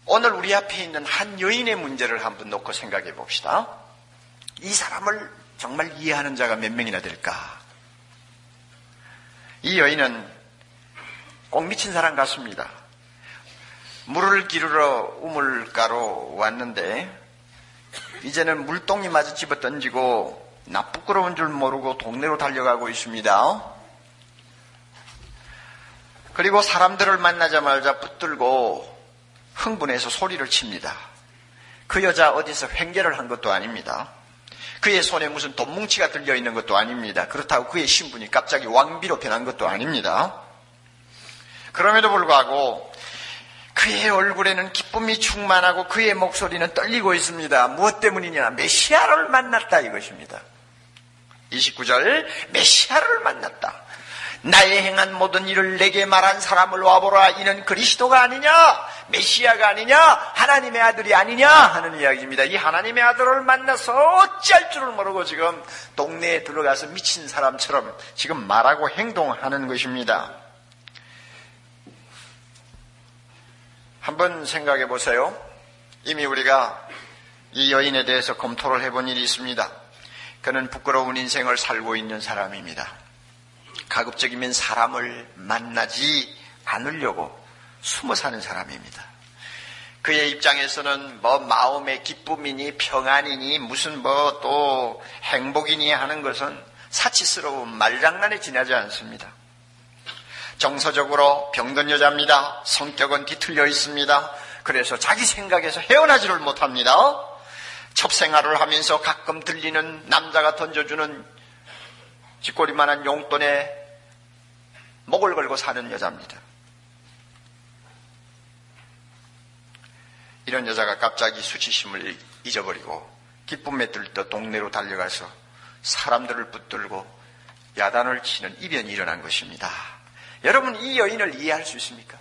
오늘 우리 앞에 있는 한 여인의 문제를 한번 놓고 생각해 봅시다. 이 사람을 정말 이해하는 자가 몇 명이나 될까? 이 여인은 꼭 미친 사람 같습니다. 물을 기르러 우물가로 왔는데 이제는 물동이 마저 집어 던지고 나 부끄러운 줄 모르고 동네로 달려가고 있습니다. 그리고 사람들을 만나자마자 붙들고 흥분해서 소리를 칩니다. 그 여자 어디서 횡재를 한 것도 아닙니다. 그의 손에 무슨 돈뭉치가 들려있는 것도 아닙니다. 그렇다고 그의 신분이 갑자기 왕비로 변한 것도 아닙니다. 그럼에도 불구하고 그의 얼굴에는 기쁨이 충만하고 그의 목소리는 떨리고 있습니다. 무엇 때문이냐? 메시아를 만났다 이것입니다. 29절, 메시아를 만났다. 나의 행한 모든 일을 내게 말한 사람을 와보라. 이는 그리스도가 아니냐? 메시아가 아니냐? 하나님의 아들이 아니냐? 하는 이야기입니다. 이 하나님의 아들을 만나서 어찌할 줄을 모르고 지금 동네에 들어가서 미친 사람처럼 지금 말하고 행동하는 것입니다. 한번 생각해 보세요. 이미 우리가 이 여인에 대해서 검토를 해본 일이 있습니다. 그는 부끄러운 인생을 살고 있는 사람입니다. 가급적이면 사람을 만나지 않으려고 숨어 사는 사람입니다. 그의 입장에서는 마음의 기쁨이니 평안이니 무슨 또 행복이니 하는 것은 사치스러운 말장난에 지나지 않습니다. 정서적으로 병든 여자입니다. 성격은 뒤틀려 있습니다. 그래서 자기 생각에서 헤어나지를 못합니다. 첩생활을 하면서 가끔 들리는 남자가 던져주는 쥐꼬리만한 용돈에 목을 걸고 사는 여자입니다. 이런 여자가 갑자기 수치심을 잊어버리고 기쁨에 들떠 동네로 달려가서 사람들을 붙들고 야단을 치는 이변이 일어난 것입니다. 여러분, 이 여인을 이해할 수 있습니까?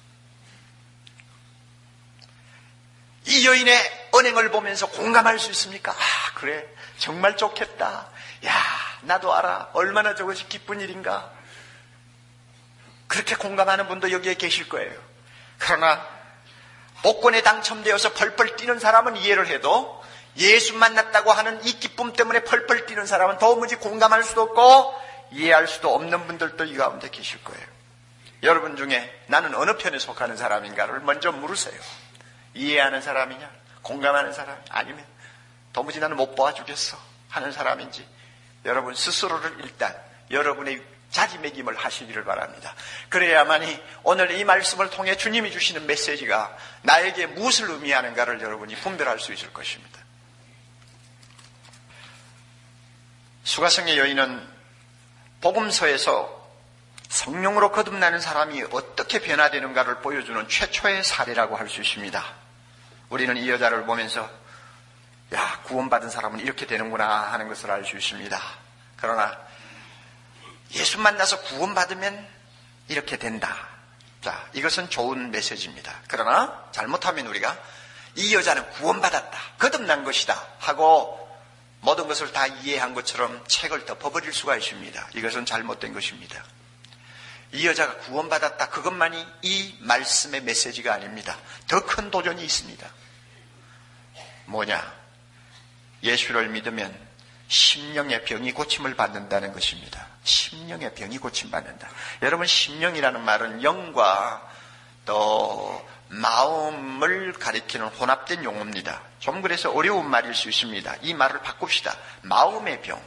이 여인의 언행을 보면서 공감할 수 있습니까? 아, 그래, 정말 좋겠다. 야, 나도 알아. 얼마나 저것이 기쁜 일인가. 그렇게 공감하는 분도 여기에 계실 거예요. 그러나 복권에 당첨되어서 펄펄 뛰는 사람은 이해를 해도 예수 만났다고 하는 이 기쁨 때문에 펄펄 뛰는 사람은 도무지 공감할 수도 없고 이해할 수도 없는 분들도 이 가운데 계실 거예요. 여러분 중에 나는 어느 편에 속하는 사람인가를 먼저 물으세요. 이해하는 사람이냐? 공감하는 사람? 아니면 도무지 나는 못 봐주겠어 하는 사람인지 여러분 스스로를 일단 여러분의 자지매김을 하시기를 바랍니다. 그래야만이 오늘 이 말씀을 통해 주님이 주시는 메시지가 나에게 무엇을 의미하는가를 여러분이 분별할 수 있을 것입니다. 수가성의 여인은 복음서에서 성령으로 거듭나는 사람이 어떻게 변화되는가를 보여주는 최초의 사례라고 할 수 있습니다. 우리는 이 여자를 보면서 야, 구원받은 사람은 이렇게 되는구나 하는 것을 알 수 있습니다. 그러나 예수 만나서 구원받으면 이렇게 된다. 자, 이것은 좋은 메시지입니다. 그러나 잘못하면 우리가 이 여자는 구원받았다, 거듭난 것이다 하고 모든 것을 다 이해한 것처럼 책을 덮어버릴 수가 있습니다. 이것은 잘못된 것입니다. 이 여자가 구원받았다, 그것만이 이 말씀의 메시지가 아닙니다. 더 큰 도전이 있습니다. 뭐냐? 예수를 믿으면 심령의 병이 고침을 받는다는 것입니다. 심령의 병이 고침받는다. 여러분, 심령이라는 말은 영과 또 마음을 가리키는 혼합된 용어입니다. 좀 그래서 어려운 말일 수 있습니다. 이 말을 바꿉시다. 마음의 병.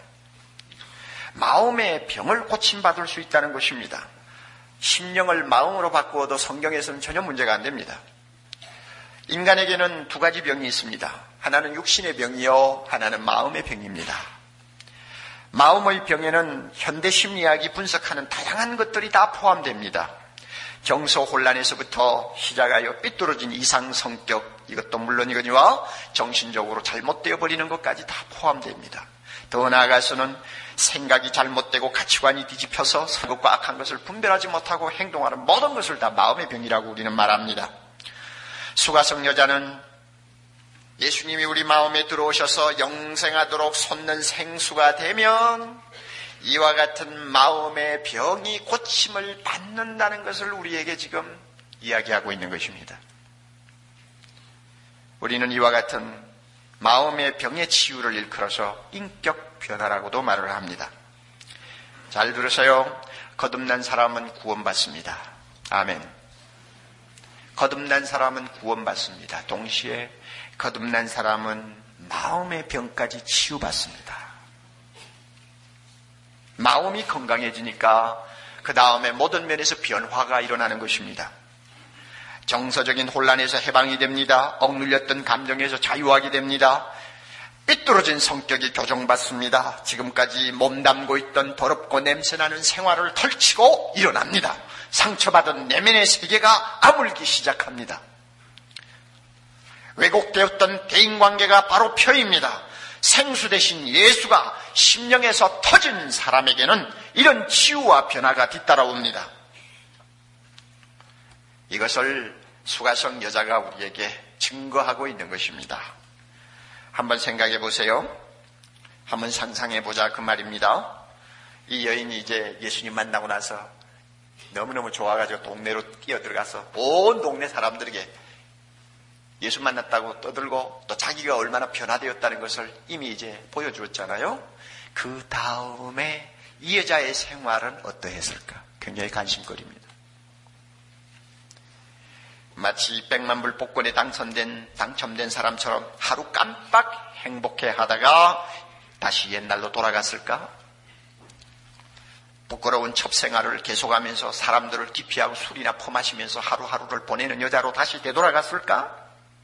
마음의 병을 고침받을 수 있다는 것입니다. 심령을 마음으로 바꾸어도 성경에서는 전혀 문제가 안 됩니다. 인간에게는 두 가지 병이 있습니다. 하나는 육신의 병이요, 하나는 마음의 병입니다. 마음의 병에는 현대심리학이 분석하는 다양한 것들이 다 포함됩니다. 정서 혼란에서부터 시작하여 삐뚤어진 이상성격, 이것도 물론이거니와 정신적으로 잘못되어 버리는 것까지 다 포함됩니다. 더 나아가서는 생각이 잘못되고 가치관이 뒤집혀서 선것과 악한 것을 분별하지 못하고 행동하는 모든 것을 다 마음의 병이라고 우리는 말합니다. 수가성 여자는 예수님이 우리 마음에 들어오셔서 영생하도록 솟는 생수가 되면 이와 같은 마음의 병이 고침을 받는다는 것을 우리에게 지금 이야기하고 있는 것입니다. 우리는 이와 같은 마음의 병의 치유를 일컬어서 인격 변화라고도 말을 합니다. 잘 들으세요. 거듭난 사람은 구원받습니다. 아멘. 거듭난 사람은 구원받습니다. 동시에 거듭난 사람은 마음의 병까지 치유받습니다. 마음이 건강해지니까 그 다음에 모든 면에서 변화가 일어나는 것입니다. 정서적인 혼란에서 해방이 됩니다. 억눌렸던 감정에서 자유하게 됩니다. 삐뚤어진 성격이 교정받습니다. 지금까지 몸담고 있던 더럽고 냄새나는 생활을 털치고 일어납니다. 상처받은 내면의 세계가 아물기 시작합니다. 왜곡되었던 대인관계가 바로 펴입니다. 생수 대신 예수가 심령에서 터진 사람에게는 이런 치유와 변화가 뒤따라옵니다. 이것을 수가성 여자가 우리에게 증거하고 있는 것입니다. 한번 생각해 보세요. 한번 상상해 보자 그 말입니다. 이 여인이 이제 예수님 만나고 나서 너무너무 좋아가지고 동네로 뛰어들어가서 온 동네 사람들에게 예수 만났다고 떠들고 또 자기가 얼마나 변화되었다는 것을 이미 이제 보여주었잖아요. 그 다음에 이 여자의 생활은 어떠했을까? 굉장히 관심거리입니다. 마치 100만 불 복권에 당첨된 사람처럼 하루 깜빡 행복해 하다가 다시 옛날로 돌아갔을까? 부끄러운 첩생활을 계속하면서 사람들을 기피하고 술이나 퍼마시면서 하루하루를 보내는 여자로 다시 되돌아갔을까?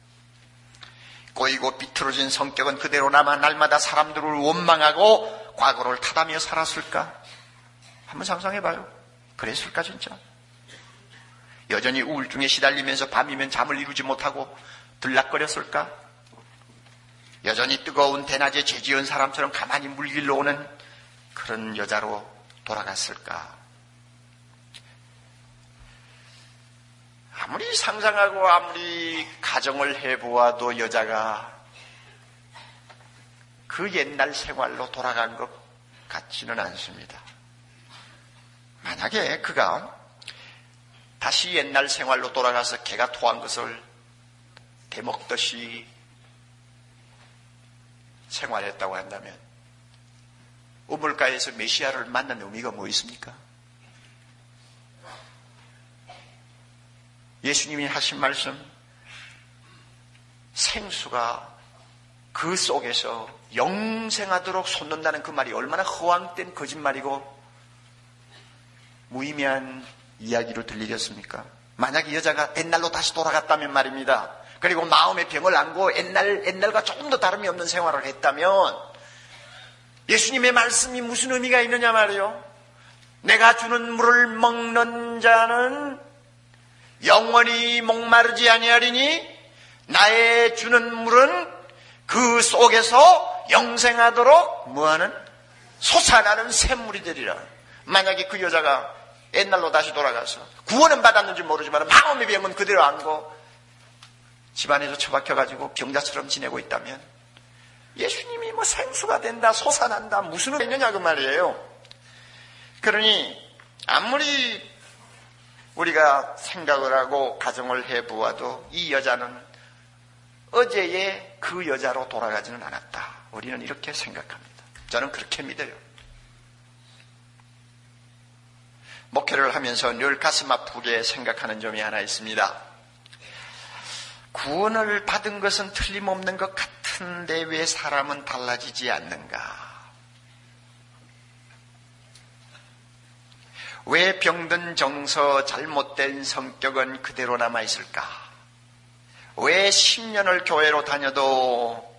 꼬이고 비틀어진 성격은 그대로 남아 날마다 사람들을 원망하고 과거를 타다며 살았을까? 한번 상상해봐요. 그랬을까 진짜? 여전히 우울증에 시달리면서 밤이면 잠을 이루지 못하고 들락거렸을까? 여전히 뜨거운 대낮에 죄지은 사람처럼 가만히 물길로 오는 그런 여자로 돌아갔을까? 아무리 상상하고 아무리 가정을 해보아도 여자가 그 옛날 생활로 돌아간 것 같지는 않습니다. 만약에 그가 다시 옛날 생활로 돌아가서 개가 토한 것을 대먹듯이 생활했다고 한다면 우물가에서 메시아를 만난 의미가 뭐 있습니까? 예수님이 하신 말씀, 생수가 그 속에서 영생하도록 솟는다는 그 말이 얼마나 허황된 거짓말이고 무의미한 이야기로 들리겠습니까? 만약 이 여자가 옛날로 다시 돌아갔다면 말입니다. 그리고 마음의 병을 안고 옛날과 조금 더 다름이 없는 생활을 했다면 예수님의 말씀이 무슨 의미가 있느냐 말이요. 내가 주는 물을 먹는 자는 영원히 목마르지 아니하리니 나의 주는 물은 그 속에서 영생하도록 뭐하는? 솟아나는 샘물이 되리라. 만약에 그 여자가 옛날로 다시 돌아가서 구원은 받았는지 모르지만 마음의 병은 그대로 안고 집안에서 처박혀가지고 병자처럼 지내고 있다면 예수님이 뭐 생수가 된다, 솟아난다, 무슨 의미 있느냐 그 말이에요. 그러니 아무리 우리가 생각을 하고 가정을 해보아도 이 여자는 어제의 그 여자로 돌아가지는 않았다. 우리는 이렇게 생각합니다. 저는 그렇게 믿어요. 목회를 하면서 늘 가슴 아프게 생각하는 점이 하나 있습니다. 구원을 받은 것은 틀림없는 것 같은데 왜 사람은 달라지지 않는가? 왜 병든 정서, 잘못된 성격은 그대로 남아있을까? 왜 10년을 교회로 다녀도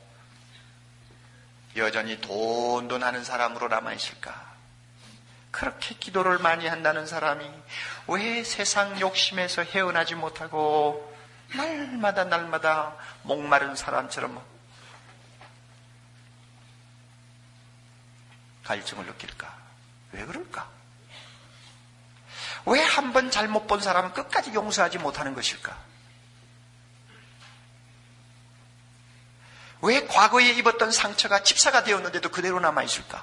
여전히 돈하는 사람으로 남아있을까? 그렇게 기도를 많이 한다는 사람이 왜 세상 욕심에서 헤어나지 못하고 날마다 목마른 사람처럼 갈증을 느낄까? 왜 그럴까? 왜 한 번 잘못 본 사람은 끝까지 용서하지 못하는 것일까? 왜 과거에 입었던 상처가 집사가 되었는데도 그대로 남아있을까?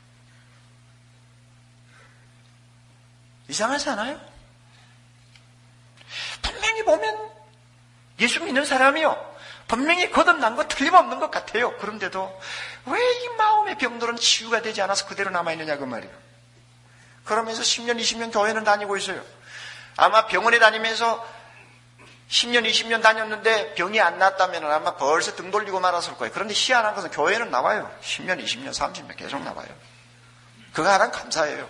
이상하지 않아요? 분명히 보면 예수 믿는 사람이요, 분명히 거듭난 거 틀림없는 것 같아요. 그런데도 왜 이 마음의 병들은 치유가 되지 않아서 그대로 남아있느냐 그 말이에요. 그러면서 10년, 20년 교회는 다니고 있어요. 아마 병원에 다니면서 10년, 20년 다녔는데 병이 안 났다면 아마 벌써 등 돌리고 말았을 거예요. 그런데 희한한 것은 교회는 나와요. 10년, 20년, 30년 계속 나와요. 그거 하나 감사해요.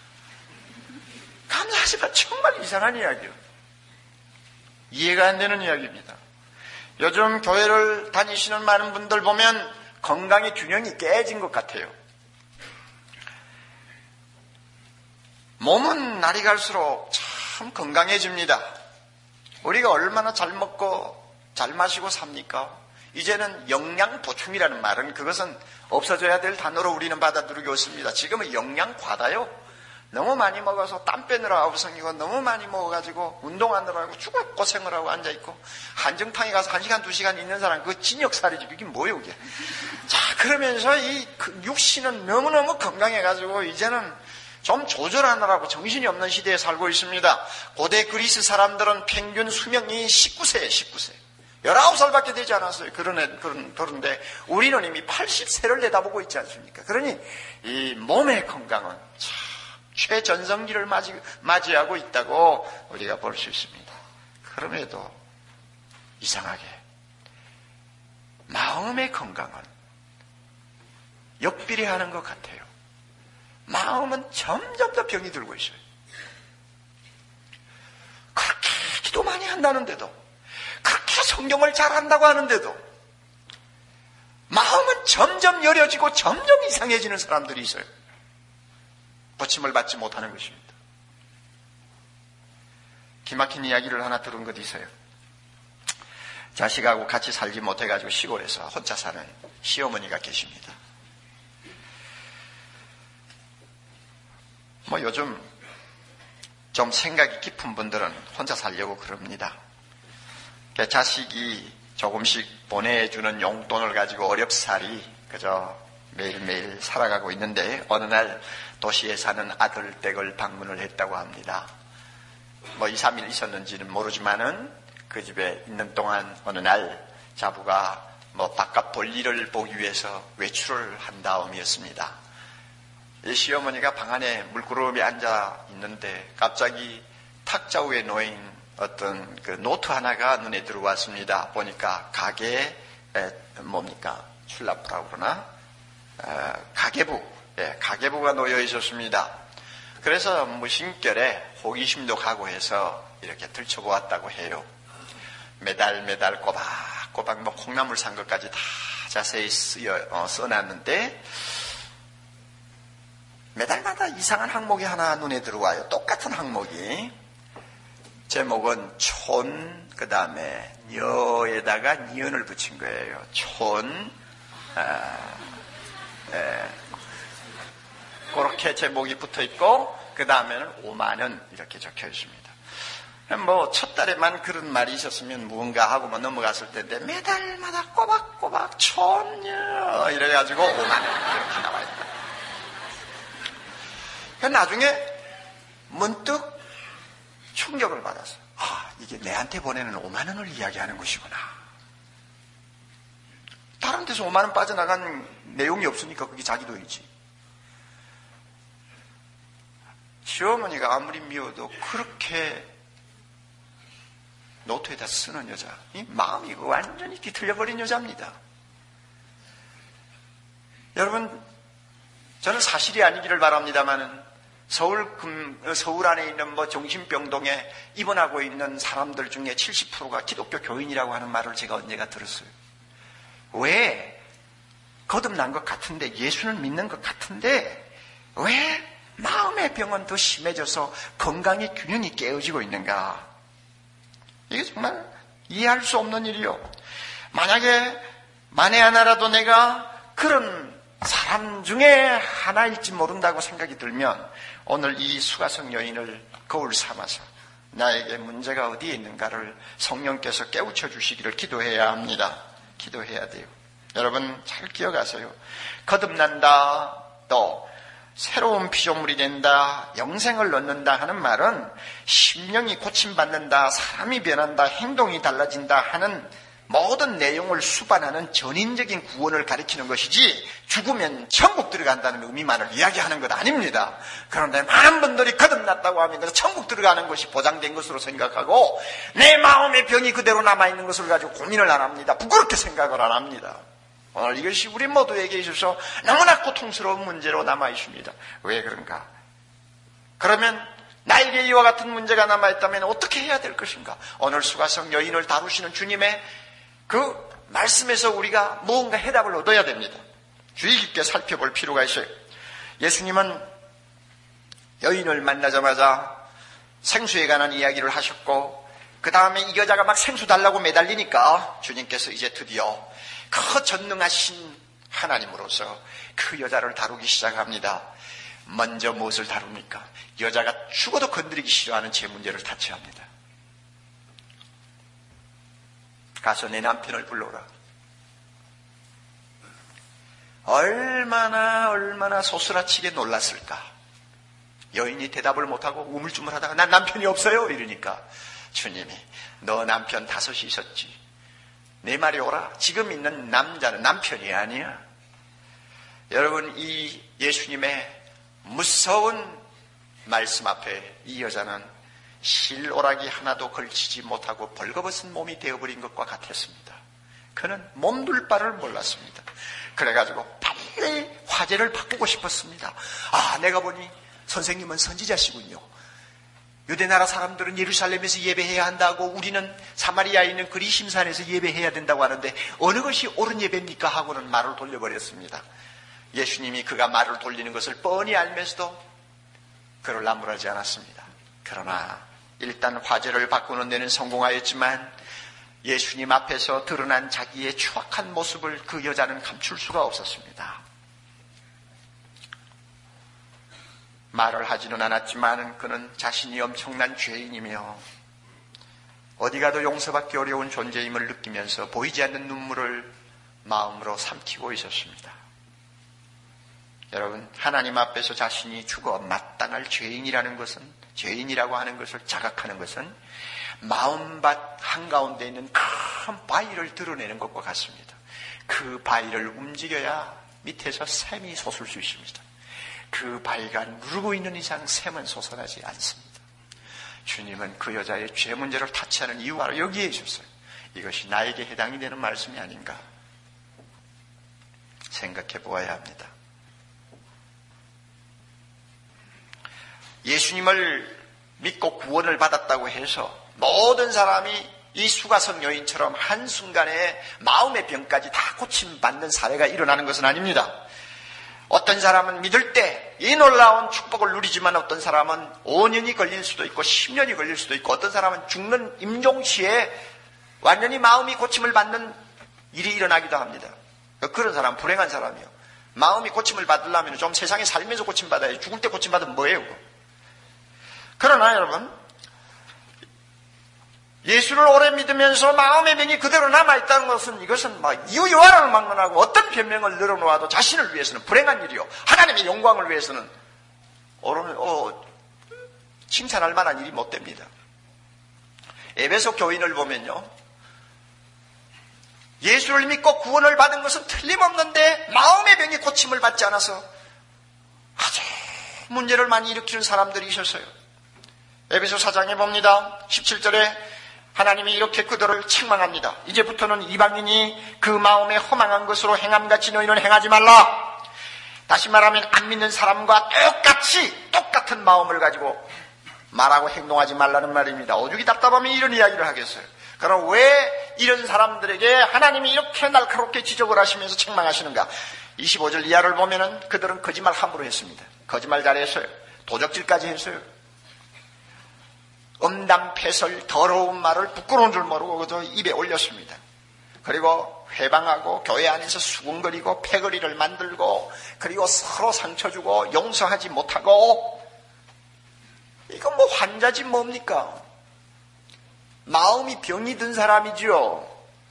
감사하지만 정말 이상한 이야기예요. 이해가 안 되는 이야기입니다. 요즘 교회를 다니시는 많은 분들 보면 건강의 균형이 깨진 것 같아요. 몸은 날이 갈수록 참 건강해집니다. 우리가 얼마나 잘 먹고 잘 마시고 삽니까? 이제는 영양 보충이라는 말은 그것은 없어져야 될 단어로 우리는 받아들이고 있습니다. 지금은 영양 과다요. 너무 많이 먹어서 땀 빼느라 아우성이고 너무 많이 먹어가지고 운동하느라고 죽을 고생을 하고 앉아있고 한정탕에 가서 1시간 2시간 있는 사람 그거 진역살이지 이게 뭐예요 이게. 자 그러면서 이 육신은 너무너무 건강해가지고 이제는 좀 조절하느라고 정신이 없는 시대에 살고 있습니다. 고대 그리스 사람들은 평균 수명이 19세예요. 19세. 19살밖에 되지 않았어요. 그런데 우리는 이미 80세를 내다보고 있지 않습니까? 그러니 이 몸의 건강은 참 최전성기를 맞이하고 있다고 우리가 볼 수 있습니다. 그럼에도 이상하게 마음의 건강은 역비례하는 것 같아요. 마음은 점점 더 병이 들고 있어요. 그렇게 기도 많이 한다는데도 그렇게 성경을 잘한다고 하는데도 마음은 점점 여려지고 점점 이상해지는 사람들이 있어요. 고침을 받지 못하는 것입니다. 기막힌 이야기를 하나 들은 것 있어요. 자식하고 같이 살지 못해가지고 시골에서 혼자 사는 시어머니가 계십니다. 요즘 좀 생각이 깊은 분들은 혼자 살려고 그럽니다. 자식이 조금씩 보내주는 용돈을 가지고 어렵사리 그저 매일매일 살아가고 있는데 어느 날 도시에 사는 아들 댁을 방문을 했다고 합니다. 2, 3일 있었는지는 모르지만은 그 집에 있는 동안 어느 날 자부가 바깥 볼일을 보기 위해서 외출을 한 다음이었습니다. 이 시어머니가 방 안에 물끄러미 앉아 있는데 갑자기 탁자 위에 놓인 어떤 그 노트 하나가 눈에 들어왔습니다. 보니까 가게에 출납부라고 그러나 가계부가 놓여 있었습니다. 그래서 무심결에 호기심도 가고 해서 이렇게 들춰보았다고 해요. 매달 꼬박꼬박 콩나물 산 것까지 다 자세히 써놨는데 매달마다 이상한 항목이 하나 눈에 들어와요. 똑같은 항목이. 제목은 촌, 그 다음에 여에다가 니은을 붙인 거예요. 촌, 그렇게 제목이 붙어 있고, 그 다음에는 5만원 이렇게 적혀 있습니다. 첫 달에만 그런 말이 있었으면 무언가 하고 넘어갔을 텐데, 매달마다 꼬박꼬박 촌여, 이래가지고 5만원 이렇게 나와 있다. 나중에 문득 충격을 받았어요. 이게 내한테 보내는 5만 원을 이야기하는 것이구나. 다른 데서 5만 원 빠져나간 내용이 없으니까 그게 자기 돈이지. 시어머니가 아무리 미워도 그렇게 노트에다 쓰는 여자, 이 마음이 완전히 뒤틀려버린 여자입니다. 여러분, 저는 사실이 아니기를 바랍니다만은 서울 안에 있는 정신병동에 입원하고 있는 사람들 중에 70%가 기독교 교인이라고 하는 말을 제가 언젠가 들었어요. 왜? 거듭난 것 같은데, 예수는 믿는 것 같은데, 왜 마음의 병은 더 심해져서 건강의 균형이 깨어지고 있는가? 이게 정말 이해할 수 없는 일이요. 만에 하나라도 내가 그런 사람 중에 하나일지 모른다고 생각이 들면 오늘 이 수가성 여인을 거울 삼아서 나에게 문제가 어디에 있는가를 성령께서 깨우쳐 주시기를 기도해야 합니다. 기도해야 돼요. 여러분 잘 기억하세요. 거듭난다, 또 새로운 피조물이 된다, 영생을 얻는다 하는 말은 심령이 고침받는다, 사람이 변한다, 행동이 달라진다 하는 모든 내용을 수반하는 전인적인 구원을 가리키는 것이지 죽으면 천국 들어간다는 의미만을 이야기하는 것 아닙니다. 그런데 많은 분들이 거듭났다고 하면 천국 들어가는 것이 보장된 것으로 생각하고 내 마음의 병이 그대로 남아있는 것을 가지고 고민을 안 합니다. 부끄럽게 생각을 안 합니다. 오늘 이것이 우리 모두에게 있어서 너무나 고통스러운 문제로 남아있습니다. 왜 그런가? 그러면 나에게 이와 같은 문제가 남아있다면 어떻게 해야 될 것인가? 오늘 수가성 여인을 다루시는 주님의 그 말씀에서 우리가 무언가 해답을 얻어야 됩니다. 주의 깊게 살펴볼 필요가 있어요. 예수님은 여인을 만나자마자 생수에 관한 이야기를 하셨고 그 다음에 이 여자가 막 생수 달라고 매달리니까 주님께서 이제 드디어 그 전능하신 하나님으로서 그 여자를 다루기 시작합니다. 먼저 무엇을 다룹니까? 여자가 죽어도 건드리기 싫어하는 제 문제를 타치합니다. 가서 내 남편을 불러오라. 얼마나 소스라치게 놀랐을까. 여인이 대답을 못하고 우물쭈물하다가 난 남편이 없어요 이러니까 주님이 너 남편 5이 있었지. 내 말이 오라. 지금 있는 남자는 남편이 아니야. 여러분 이 예수님의 무서운 말씀 앞에 이 여자는 실오라기 하나도 걸치지 못하고 벌거벗은 몸이 되어버린 것과 같았습니다. 그는 몸둘 바를 몰랐습니다. 그래가지고 빨리 화제를 바꾸고 싶었습니다. 아, 내가 보니 선생님은 선지자시군요. 유대나라 사람들은 예루살렘에서 예배해야 한다고 우리는 사마리아에 있는 그리심산에서 예배해야 된다고 하는데 어느 것이 옳은 예배입니까? 하고는 말을 돌려버렸습니다. 예수님이 그가 말을 돌리는 것을 뻔히 알면서도 그를 나무라지 않았습니다. 그러나 일단 화제를 바꾸는 데는 성공하였지만 예수님 앞에서 드러난 자기의 추악한 모습을 그 여자는 감출 수가 없었습니다. 말을 하지는 않았지만 그는 자신이 엄청난 죄인이며 어디 가도 용서받기 어려운 존재임을 느끼면서 보이지 않는 눈물을 마음으로 삼키고 있었습니다. 여러분, 하나님 앞에서 자신이 죽어 마땅할 죄인이라는 것은, 죄인이라고 하는 것을 자각하는 것은 마음밭 한가운데 있는 큰 바위를 드러내는 것과 같습니다. 그 바위를 움직여야 밑에서 샘이 솟을 수 있습니다. 그 바위가 누르고 있는 이상 샘은 솟아나지 않습니다. 주님은 그 여자의 죄 문제를 타치하는 이유가 바로 여기에 있었어요. 이것이 나에게 해당이 되는 말씀이 아닌가 생각해 보아야 합니다. 예수님을 믿고 구원을 받았다고 해서 모든 사람이 이 수가성 여인처럼 한순간에 마음의 병까지 다 고침받는 사례가 일어나는 것은 아닙니다. 어떤 사람은 믿을 때 이 놀라운 축복을 누리지만 어떤 사람은 5년이 걸릴 수도 있고 10년이 걸릴 수도 있고 어떤 사람은 죽는 임종시에 완전히 마음이 고침을 받는 일이 일어나기도 합니다. 그런 사람 불행한 사람이요. 마음이 고침을 받으려면 좀 세상에 살면서 고침받아야지. 죽을 때 고침받으면 뭐예요? 그러나 여러분, 예수를 오래 믿으면서 마음의 병이 그대로 남아있다는 것은 이것은 이유요한을 막론하고 어떤 변명을 늘어놓아도 자신을 위해서는 불행한 일이요. 하나님의 영광을 위해서는 칭찬할 만한 일이 못 됩니다. 에베소 교인을 보면요. 예수를 믿고 구원을 받은 것은 틀림없는데 마음의 병이 고침을 받지 않아서 아주 문제를 많이 일으키는 사람들이 있었어요. 에베소 4장에 봅니다. 17절에 하나님이 이렇게 그들을 책망합니다. 이제부터는 이방인이 그 마음에 허망한 것으로 행함같이 너희는 행하지 말라. 다시 말하면 안 믿는 사람과 똑같은 마음을 가지고 말하고 행동하지 말라는 말입니다. 오죽이 답답하면 이런 이야기를 하겠어요. 그럼 왜 이런 사람들에게 하나님이 이렇게 날카롭게 지적을 하시면서 책망하시는가? 25절 이하를 보면은 그들은 거짓말 함부로 했습니다. 거짓말 잘했어요. 도적질까지 했어요. 음담패설 더러운 말을 부끄러운 줄 모르고 그저 입에 올렸습니다. 그리고 회방하고 교회 안에서 수군거리고 패거리를 만들고 그리고 서로 상처 주고 용서하지 못하고 이건 뭐 환자지 뭡니까? 마음이 병이 든 사람이죠.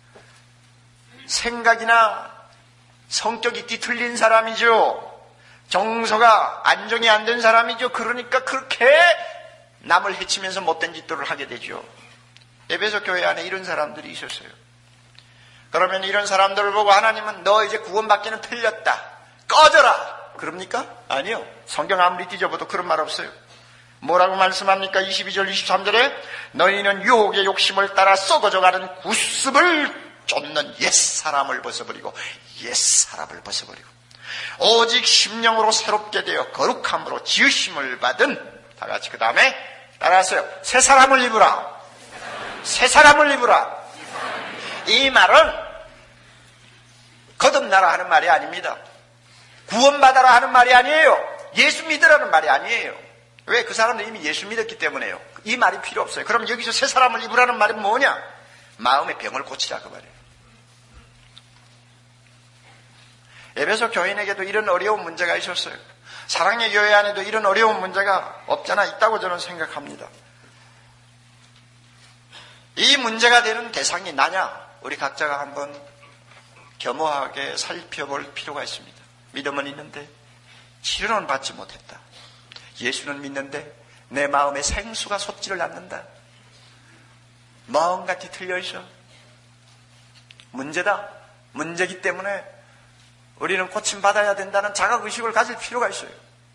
생각이나 성격이 뒤틀린 사람이죠. 정서가 안정이 안 된 사람이죠. 그러니까 그렇게 남을 해치면서 못된 짓들을 하게 되죠. 에베소 교회 안에 이런 사람들이 있었어요. 그러면 이런 사람들을 보고 하나님은 너 이제 구원받기는 틀렸다, 꺼져라, 그럽니까? 아니요. 성경 아무리 뒤져봐도 그런 말 없어요. 뭐라고 말씀합니까? 22절 23절에 너희는 유혹의 욕심을 따라 썩어져가는 구습을 쫓는 옛사람을 벗어버리고 옛사람을 벗어버리고 오직 심령으로 새롭게 되어 거룩함으로 지으심을 받은, 다 같이 그 다음에 따라하세요. 새 사람을 입으라. 새 사람을 입으라. 이 말은 거듭나라 하는 말이 아닙니다. 구원받아라 하는 말이 아니에요. 예수 믿으라는 말이 아니에요. 왜? 그 사람은 이미 예수 믿었기 때문에요. 이 말이 필요 없어요. 그럼 여기서 새 사람을 입으라는 말이 뭐냐? 마음의 병을 고치라 그 말이에요. 에베소 교인에게도 이런 어려운 문제가 있었어요. 사랑의 교회 안에도 이런 어려운 문제가 없잖아 있다고 저는 생각합니다. 이 문제가 되는 대상이 나냐? 우리 각자가 한번 겸허하게 살펴볼 필요가 있습니다. 믿음은 있는데 치료는 받지 못했다. 예수는 믿는데 내 마음에 생수가 솟지를 않는다. 마음같이 틀려있어. 문제다. 문제이기 때문에 우리는 고침받아야 된다는 자각의식을 가질 필요가 있어요.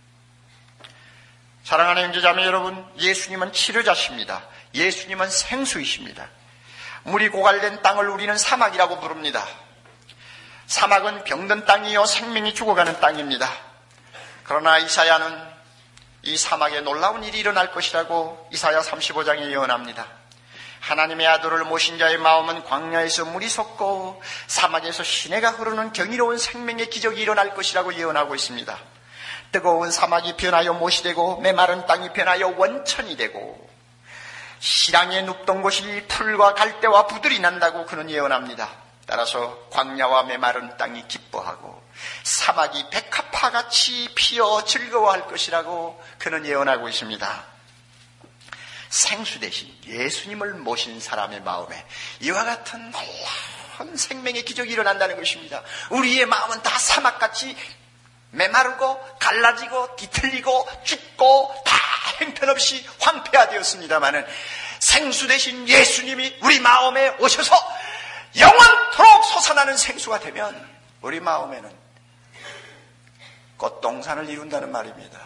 사랑하는 형제자매 여러분, 예수님은 치료자십니다. 예수님은 생수이십니다. 물이 고갈된 땅을 우리는 사막이라고 부릅니다. 사막은 병든 땅이요 생명이 죽어가는 땅입니다. 그러나 이사야는 이 사막에 놀라운 일이 일어날 것이라고 이사야 35장에 예언합니다. 하나님의 아들을 모신 자의 마음은 광야에서 물이 솟고 사막에서 시내가 흐르는 경이로운 생명의 기적이 일어날 것이라고 예언하고 있습니다. 뜨거운 사막이 변하여 못이 되고 메마른 땅이 변하여 원천이 되고 시랑에 눕던 곳이 풀과 갈대와 부들이 난다고 그는 예언합니다. 따라서 광야와 메마른 땅이 기뻐하고 사막이 백합화같이 피어 즐거워할 것이라고 그는 예언하고 있습니다. 생수 대신 예수님을 모신 사람의 마음에 이와 같은 놀라운 생명의 기적이 일어난다는 것입니다. 우리의 마음은 다 사막같이 메마르고 갈라지고 뒤틀리고 죽고 다 형편없이 황폐화되었습니다마는 생수 대신 예수님이 우리 마음에 오셔서 영원토록 솟아나는 생수가 되면 우리 마음에는 꽃동산을 이룬다는 말입니다.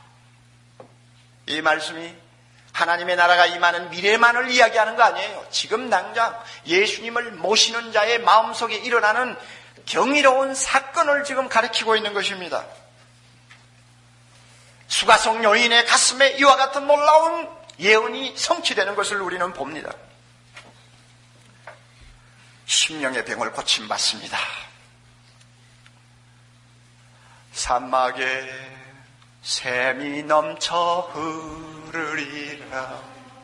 이 말씀이 하나님의 나라가 임하는 미래만을 이야기하는 거 아니에요. 지금 당장 예수님을 모시는 자의 마음속에 일어나는 경이로운 사건을 지금 가리키고 있는 것입니다. 수가성 여인의 가슴에 이와 같은 놀라운 예언이 성취되는 것을 우리는 봅니다. 심령의 병을 고침받습니다. 사막에 샘이 넘쳐 흐르리라.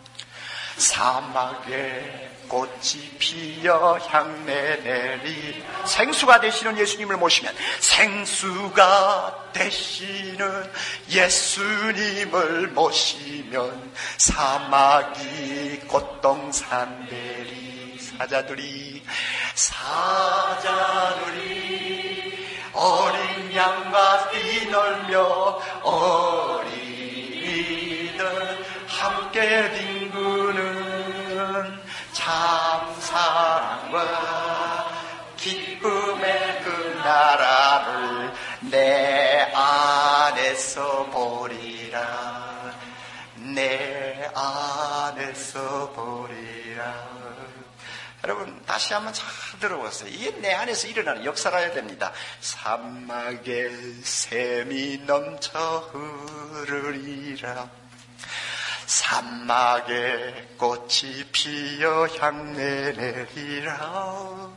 사막에 꽃이 피어 향내 내리. 생수가 되시는 예수님을 모시면, 생수가 되시는 예수님을 모시면 사막이 꽃동산 되리. 사자들이 어린 양과 뛰놀며 어린이들 함께 뒹구는 참 사랑과 기쁨의 그 나라를 내 안에서 보리라. 내 안에서 보리라. 여러분 다시 한번 잘 들어보세요. 이게 내 안에서 일어나는 역사라야 됩니다. 사막에 샘이 넘쳐 흐르리라. 사막에 꽃이 피어 향내 내리라.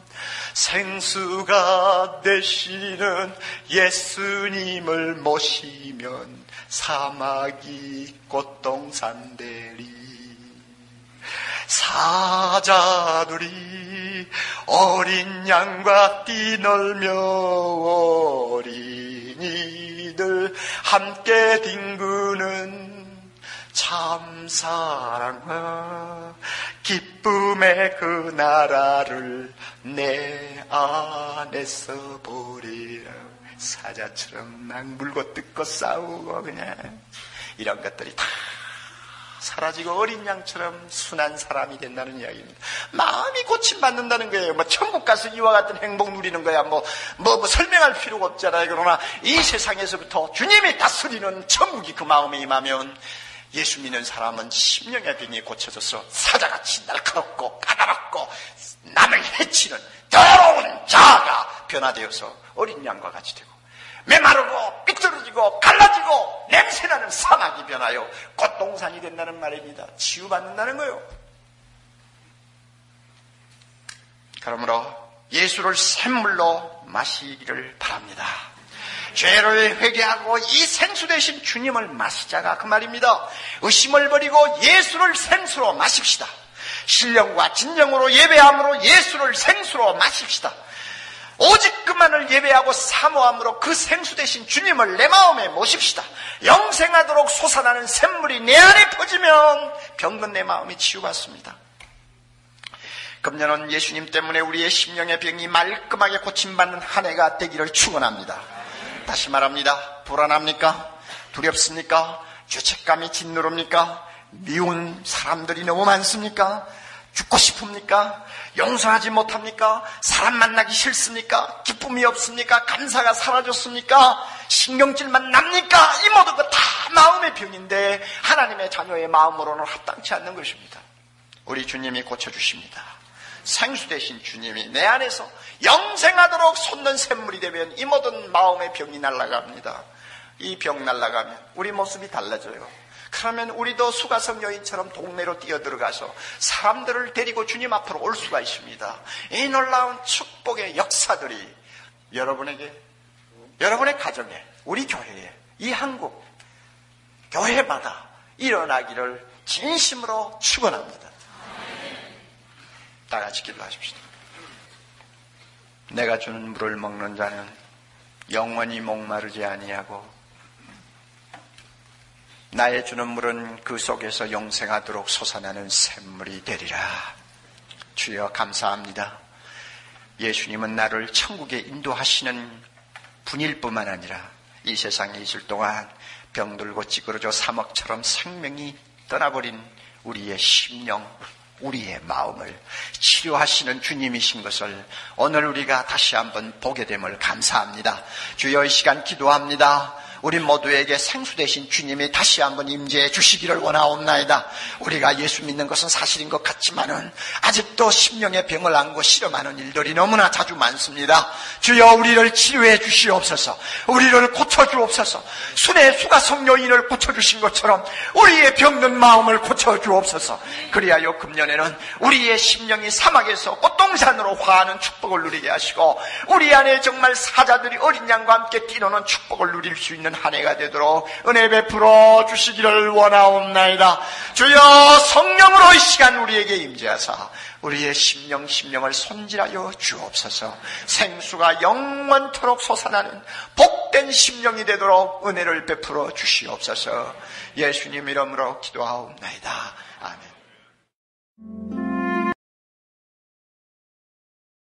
생수가 되시는 예수님을 모시면 사막이 꽃동산 되리. 사자들이 어린 양과 뛰놀며 어린이들 함께 뒹구는 참 사랑과 기쁨의 그 나라를 내 안에서 보리라. 사자처럼 막 물고 뜯고 싸우고 그냥 이런 것들이 다 사라지고 어린 양처럼 순한 사람이 된다는 이야기입니다. 마음이 고침받는다는 거예요. 뭐 천국 가서 이와 같은 행복 누리는 거야 뭐 설명할 필요가 없잖아요. 그러나 이 세상에서부터 주님이 다스리는 천국이 그 마음에 임하면 예수 믿는 사람은 심령의 병이 고쳐져서 사자같이 날카롭고 까다롭고 남을 해치는 더러운 자아가 변화되어서 어린 양과 같이 되고, 메마르고 삐뚤어지고 갈라지고 냄새나는 사막이 변하여 꽃동산이 된다는 말입니다. 치유받는다는 거예요. 그러므로 예수를 샘물로 마시기를 바랍니다. 죄를 회개하고 이 생수 대신 주님을 마시자가 그 말입니다. 의심을 버리고 예수를 생수로 마십시다. 신령과 진정으로 예배함으로 예수를 생수로 마십시다. 오직 그만을 예배하고 사모함으로 그 생수 대신 주님을 내 마음에 모십시다. 영생하도록 솟아나는 샘물이 내 안에 퍼지면 병든 내 마음이 치유받습니다. 금년은 예수님 때문에 우리의 심령의 병이 말끔하게 고침받는 한 해가 되기를 축원합니다. 다시 말합니다. 불안합니까? 두렵습니까? 죄책감이 짓누릅니까? 미운 사람들이 너무 많습니까? 죽고 싶습니까? 용서하지 못합니까? 사람 만나기 싫습니까? 기쁨이 없습니까? 감사가 사라졌습니까? 신경질만 납니까? 이 모든 것 다 마음의 병인데 하나님의 자녀의 마음으로는 합당치 않는 것입니다. 우리 주님이 고쳐주십니다. 생수 대신 주님이 내 안에서 영생하도록 솟는 샘물이 되면 이 모든 마음의 병이 날아갑니다. 이 병 날아가면 우리 모습이 달라져요. 그러면 우리도 수가성 여인처럼 동네로 뛰어들어가서 사람들을 데리고 주님 앞으로 올 수가 있습니다. 이 놀라운 축복의 역사들이 여러분에게, 여러분의 가정에, 우리 교회에, 이 한국 교회마다 일어나기를 진심으로 축원합니다. 다 같이 기도하십시다. 내가 주는 물을 먹는 자는 영원히 목마르지 아니하고 나의 주는 물은 그 속에서 영생하도록 솟아나는 샘물이 되리라. 주여 감사합니다. 예수님은 나를 천국에 인도하시는 분일 뿐만 아니라 이 세상에 있을 동안 병들고 찌그러져 사막처럼 생명이 떠나버린 우리의 심령, 우리의 마음을 치료하시는 주님이신 것을 오늘 우리가 다시 한번 보게 됨을 감사합니다. 주여 이 시간 기도합니다. 우리 모두에게 생수 되신 주님이 다시 한번 임재해 주시기를 원하옵나이다. 우리가 예수 믿는 것은 사실인 것 같지만은 아직도 심령의 병을 안고 실험하는 일들이 너무나 자주 많습니다. 주여 우리를 치료해 주시옵소서. 우리를 고쳐주옵소서. 순의 수가성 여인을 고쳐주신 것처럼 우리의 병든 마음을 고쳐주옵소서. 그리하여 금년에는 우리의 심령이 사막에서 꽃동산으로 화하는 축복을 누리게 하시고 우리 안에 정말 사자들이 어린 양과 함께 뛰노는 축복을 누릴 수 있는 한 해가 되도록 은혜 베풀어 주시기를 원하옵나이다. 주여 성령으로 이 시간 우리에게 임재하사 우리의 심령을 손질하여 주옵소서. 생수가 영원토록 솟아나는 복된 심령이 되도록 은혜를 베풀어 주시옵소서. 예수님 이름으로 기도하옵나이다. 아멘.